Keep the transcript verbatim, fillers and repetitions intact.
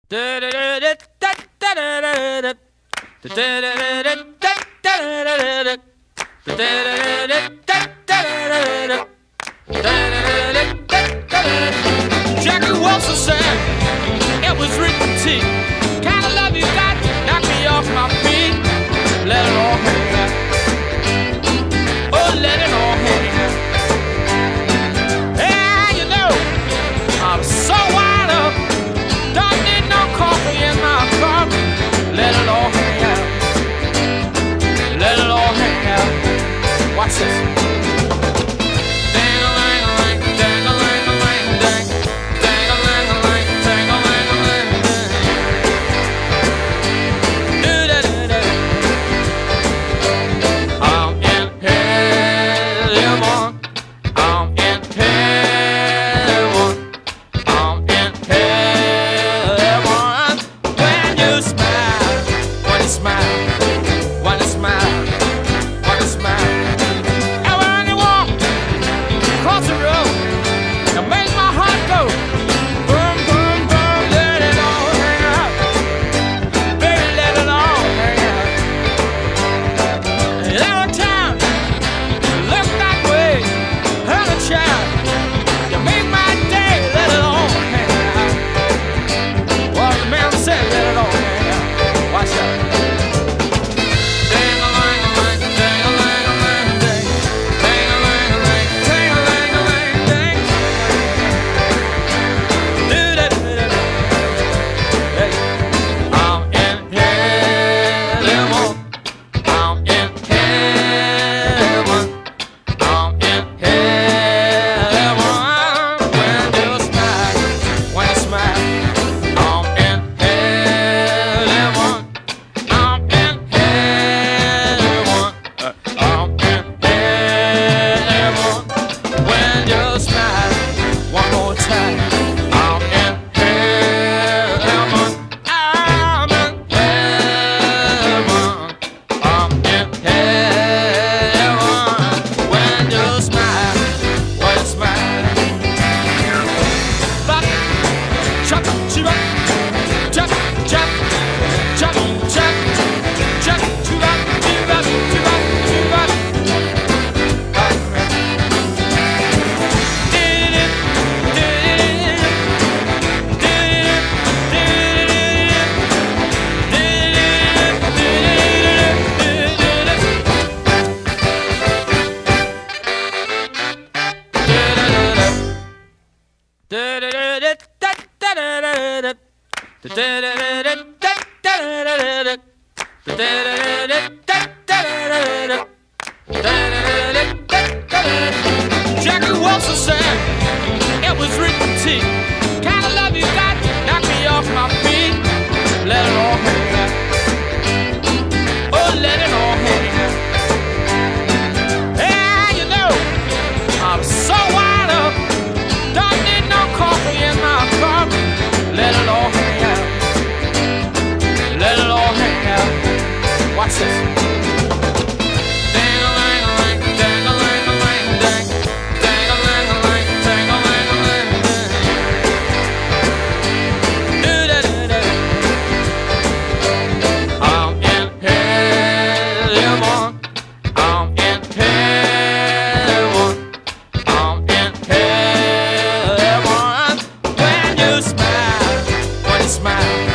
Jackie Wilson said it was written T. Kind of love you got, knock me off my feet. Let it all hang out. Oh, let it all hang out. Yeah, you know, I'm so wired up. Don't need no coffee in my cup. Let it all hang out. Let it all hang out. Watch this. Jackie Wilson said it was written T. Kind of love you got, knock me off my feet. Let it all hang out. Oh, let it all hang out. Yeah, you know, I'm so wired up. Don't need no coffee in my cup. Let it all hang out. Let it all hang out. Watch this. Smile.